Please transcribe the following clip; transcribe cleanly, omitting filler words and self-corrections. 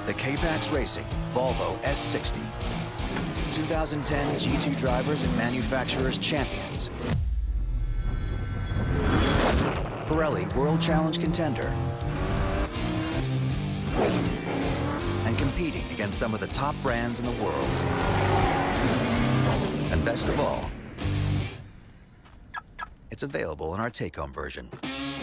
The K-PAx Racing Volvo S60. 2010 G2 drivers and manufacturers champions. Pirelli World Challenge contender. And competing against some of the top brands in the world. And best of all, it's available in our take-home version.